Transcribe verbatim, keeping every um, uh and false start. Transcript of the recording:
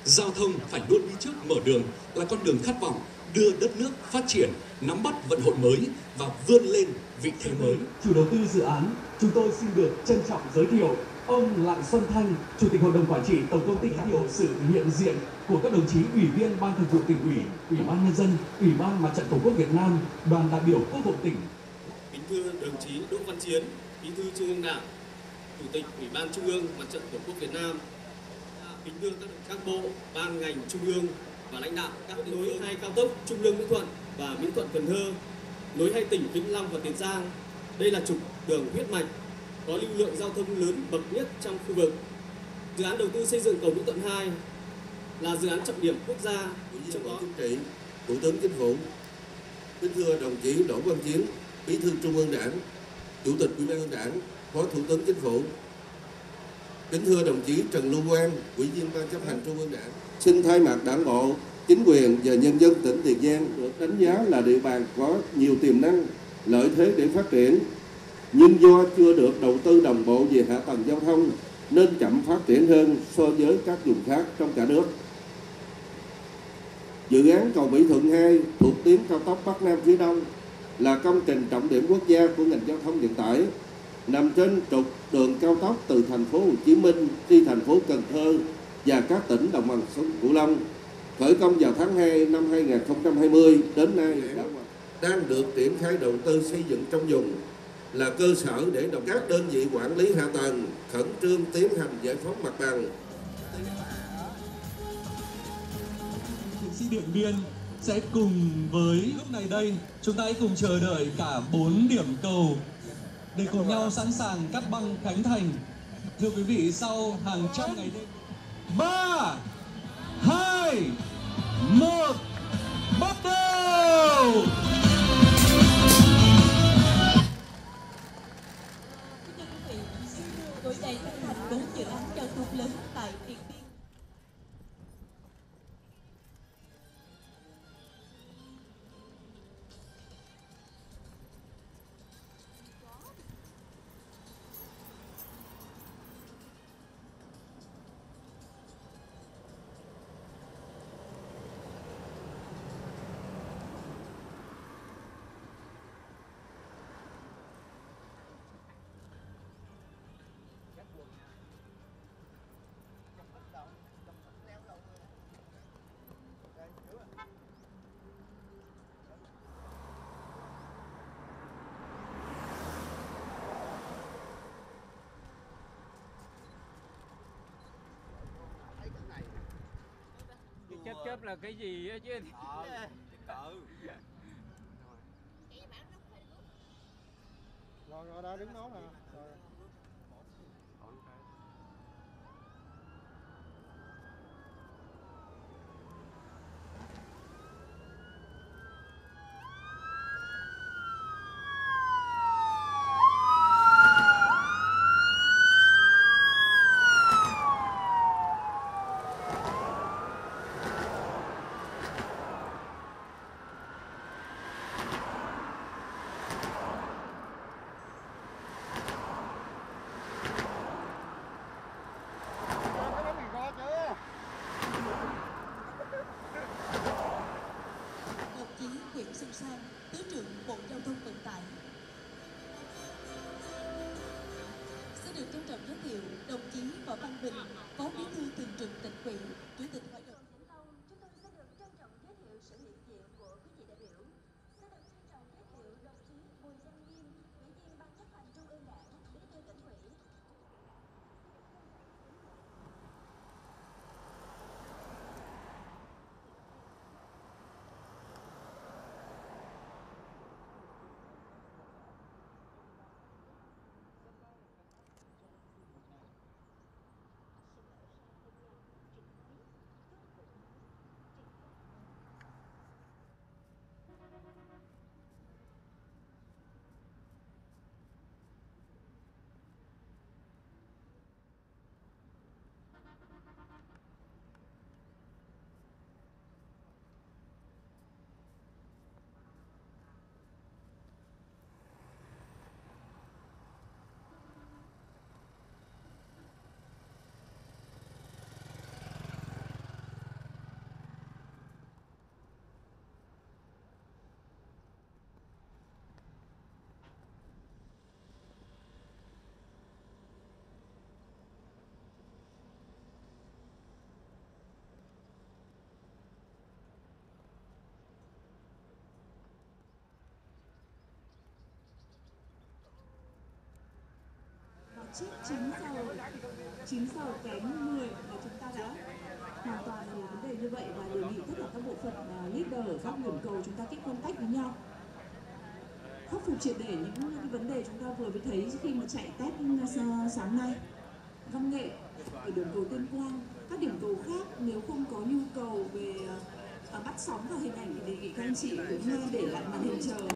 Giao thông phải luôn đi trước mở đường, là con đường khát vọng đưa đất nước phát triển, nắm bắt vận hội mới và vươn lên vị thế mới. Chủ đầu tư dự án, chúng tôi xin được trân trọng giới thiệu ông Lại Xuân Thanh, Chủ tịch Hội đồng Quản trị Tổng công ty cán bộ sự hiện diện của các đồng chí Ủy viên Ban Thường vụ Tỉnh ủy, Ủy ban Nhân dân, Ủy ban Mặt trận Tổ quốc Việt Nam, đoàn đại biểu Quốc hội tỉnh. Kính thưa đồng chí Đỗ Văn Chiến, Bí thư Trung ương Đảng, Chủ tịch Ủy ban Trung ương Mặt trận Tổ quốc Việt Nam. Kính thưa các các bộ, ban ngành trung ương và lãnh đạo các nối hai cao tốc Trung Lương Mỹ Thuận và Mỹ Thuận Cần Thơ, nối hai tỉnh Vĩnh Long và Tiền Giang. Đây là trục đường huyết mạch có lưu lượng giao thông lớn bậc nhất trong khu vực. Dự án đầu tư xây dựng cầu Mỹ Thuận hai là dự án trọng điểm quốc gia. Trong đó chính trị, Thủ tướng Chính phủ. Kính thưa đồng chí Đỗ Văn Chiến, Bí thư Trung ương Đảng, Chủ tịch Ủy ban Đảng, Phó Thủ tướng Chính phủ. Kính thưa đồng chí Trần Lưu Quang, Ủy viên Ban chấp hành Trung ương Đảng. Xin thay mặt Đảng bộ, chính quyền và nhân dân tỉnh Tiền Giang được đánh giá là địa bàn có nhiều tiềm năng, lợi thế để phát triển, nhưng do chưa được đầu tư đồng bộ về hạ tầng giao thông nên chậm phát triển hơn so với các vùng khác trong cả nước. Dự án cầu Mỹ Thuận hai thuộc tuyến cao tốc Bắc Nam phía Đông là công trình trọng điểm quốc gia của ngành giao thông vận tải, nằm trên trục đường cao tốc từ thành phố Hồ Chí Minh đi thành phố Cần Thơ và các tỉnh đồng bằng sông Cửu Long, khởi công vào tháng hai năm hai nghìn không trăm hai mươi, đến nay đã đang được triển khai đầu tư xây dựng trong vùng, là cơ sở để đồng các đơn vị quản lý hạ tầng khẩn trương tiến hành giải phóng mặt bằng. Chiến sĩ Điện Biên sẽ cùng với lúc này đây, chúng ta hãy cùng chờ đợi cả bốn điểm cầu để cùng nhau sẵn sàng cắt băng khánh thành. Thưa quý vị, sau hàng trăm ngày đêm, ba, hai, một, bắt đầu! Thưa quý vị, tối nay khánh thành bốn dự án giao thông lớn tại Điện Biên. Chớp chớp là cái gì á chứ? Ừ. Rồi rồi đó đứng đó nè. Rồi. Sang, Thứ trưởng Bộ Giao thông Vận tải. Xin được trân trọng giới thiệu đồng chí Võ Văn Bình, Phó Bí thư Thường trực Tỉnh ủy, Chủ tịch Hội đồng. Chúng tôi xin được trân trọng giới thiệu sự hiện diện của quý vị đại biểu. Xin được trân trọng giới thiệu đồng chí Bùi Danh Nghiêm, Ủy viên Ban chấp hành Trung ương Đảng, Bí thư Tỉnh ủy. trước chín giờ chín giờ kém mười là chúng ta đã hoàn toàn là vấn đề như vậy, và đề nghị tất cả các bộ phận uh, leader ở các điểm cầu chúng ta kết contact với nhau, khắc phục triệt để những cái vấn đề chúng ta vừa mới thấy khi mà chạy test sáng nay. Văn nghệ ở điểm cầu Tuyên Quang, các điểm cầu khác nếu không có nhu cầu về uh, bắt sóng và hình ảnh thì đề nghị các anh chị cũng để lại màn hình chờ.